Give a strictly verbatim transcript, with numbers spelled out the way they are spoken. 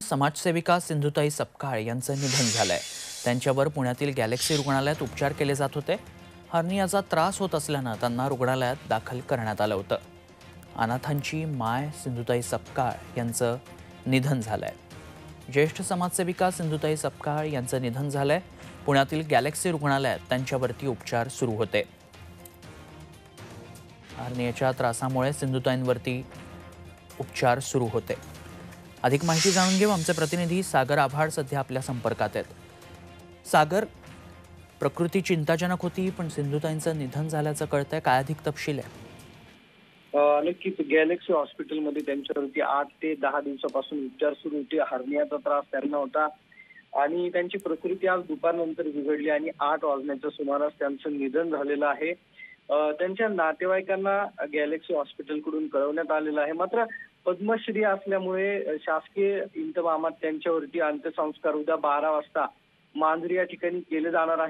समाजसेविका सिंधुताई सपकाळ यांचं निधन झालंय। त्यांच्यावर पुण्यातील गॅलेक्सी रुग्णालयात उपचार केले जात होते। हर्नियाचा त्रास होत असल्यानं त्यांना रुग्णालयात दाखल करण्यात आलं होतं। अनाथांची माय सिंधुताई सपकाळ यांचं निधन झालंय। ज्येष्ठ समाजसेविका सिंधुताई सपकाळ यांचं निधन झालंय। पुण्यातील गॅलेक्सी रुग्णालयात त्यांच्यावरती उपचार सुरू होते। हर्नियाच्या त्रासामुळे सिंधुताईंवरती उपचार सुरू होते। अधिक माहिती जाणून घेऊ, आमचे प्रतिनिधी सागर आभाळ सध्या आपल्या संपर्कात आहेत। सागर, प्रकृती चिंताजनक होती, पण सिंधुताईंचं निधन झाल्याचं कळतंय, काय अधिक तपशील आहे? नक्कीच गॅलेक्सी हॉस्पिटलमध्ये त्यांच्यावरती आठ ते दहा दिवसापासून उपचार सुरू होते। हर्नियाचा त्रास त्यांना होता आणि त्यांची प्रकृती आज दुपारनंतर बिघडली आणि आठ वाजण्याच्या सुमारास त्यांचं निधन झालेलं आहे। त्यांच्या नातेवाईकांना गॅलेक्सी हॉस्पिटलकडून कळवण्यात आलेलं आहे। मात्र पद्मश्री असल्यामुळे शासकीय इतमामात त्यांच्यावरती अंत्यसंस्कार उद्या बारा वाजता मांजरी या ठिकाणी केले जाणार आहे।